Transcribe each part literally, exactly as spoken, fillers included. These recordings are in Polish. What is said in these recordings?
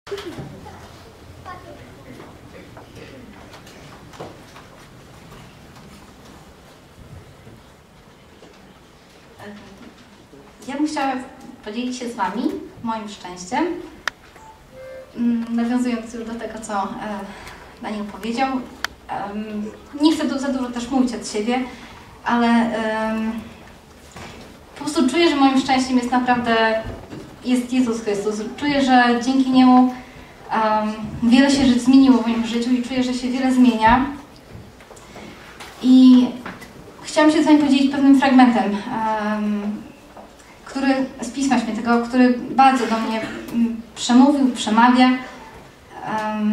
Ja bym chciała podzielić się z Wami moim szczęściem, nawiązując już do tego, co e, Daniel powiedział. Um, nie chcę tu za dużo też mówić od siebie, ale um, po prostu czuję, że moim szczęściem jest naprawdę jest Jezus Chrystus. Czuję, że dzięki Niemu um, wiele się zmieniło w moim życiu i czuję, że się wiele zmienia. I chciałam się z Wami podzielić pewnym fragmentem, um, który, z Pisma Świętego, który bardzo do mnie przemówił, przemawia. Um,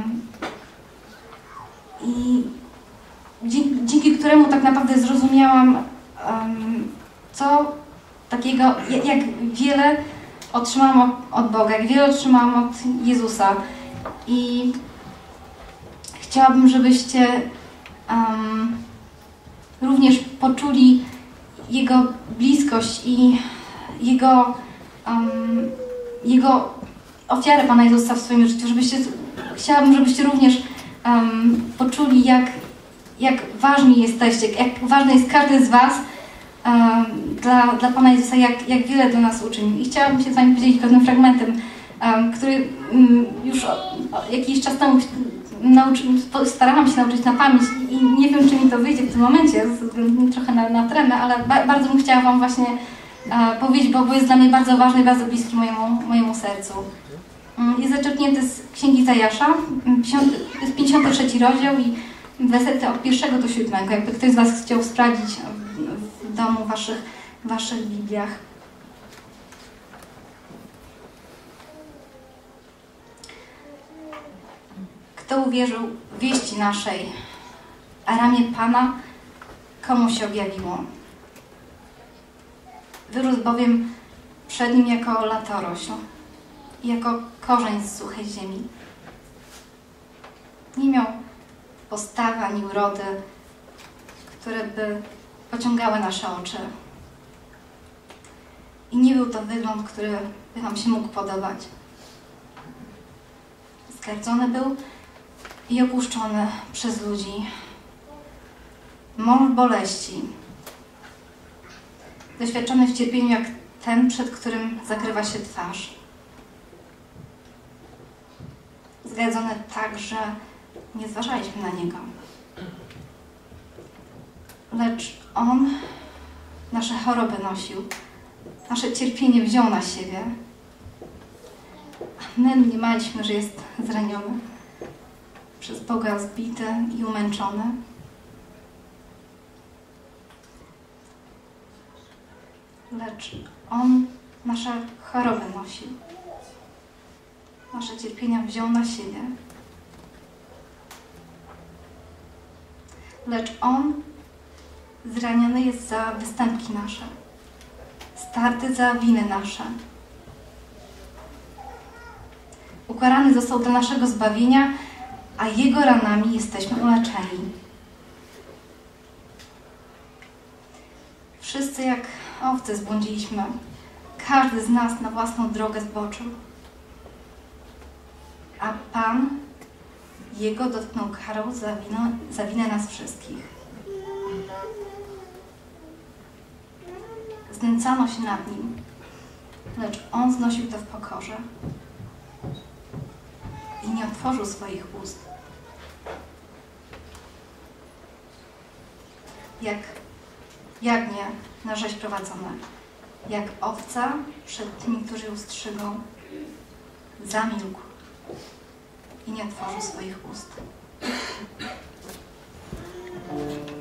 I dzięki, dzięki któremu tak naprawdę zrozumiałam, um, co takiego, jak, jak wiele otrzymałam od, od Boga, jak wiele otrzymałam od Jezusa. I chciałabym, żebyście um, również poczuli Jego bliskość i Jego, um, Jego ofiarę Pana Jezusa w swoim życiu, żebyście, chciałabym, żebyście również um, poczuli, jak, jak ważni jesteście, jak ważny jest każdy z Was um, dla, dla Pana Jezusa, jak, jak wiele dla nas uczynił. I chciałabym się z Wami podzielić pewnym fragmentem, um, który um, już o, o jakiś czas temu nauczy, starałam się nauczyć na pamięć i nie wiem, czy mi to wyjdzie w tym momencie, trochę na, na tremę, ale ba, bardzo bym chciała Wam właśnie e, powiedzieć, bo, bo jest dla mnie bardzo ważny i bardzo bliski mojemu, mojemu sercu. Jest zaczerpnięty z Księgi Izajasza, jest pięćdziesiąty trzeci rozdział i wersety od pierwszego do siódmego. Jakby ktoś z Was chciał sprawdzić w domu, w waszych, w waszych Bibliach. Kto uwierzył wieści naszej, a ramię Pana komu się objawiło? Wyrósł bowiem przed nim jako latorośl, jako korzeń z suchej ziemi. Nie miał postawy ani urody, które by pociągały nasze oczy. I nie był to wygląd, który by nam się mógł podobać. Zgardzony był i opuszczony przez ludzi. Mąż boleści, doświadczony w cierpieniu jak ten, przed którym zakrywa się twarz. Zgardzony tak, że nie zważaliśmy na Niego. Lecz On nasze choroby nosił, nasze cierpienie wziął na siebie. A my mniemaliśmy, że jest zraniony, przez Boga zbity i umęczony. Lecz On nasze choroby nosił, nasze cierpienia wziął na siebie. Lecz On zraniony jest za występki nasze, starty za winy nasze. Ukarany został dla naszego zbawienia, a Jego ranami jesteśmy uleczeni. Wszyscy jak owce zbłądziliśmy, każdy z nas na własną drogę zboczył. A Pan Jego dotknął karą za, winę, za winę nas wszystkich. Znęcano się nad Nim, lecz On znosił to w pokorze i nie otworzył swoich ust. Jak jagnię na rzeź prowadzone, jak owca przed tymi, którzy ją strzygą, zamilkł i nie otworzył swoich ust.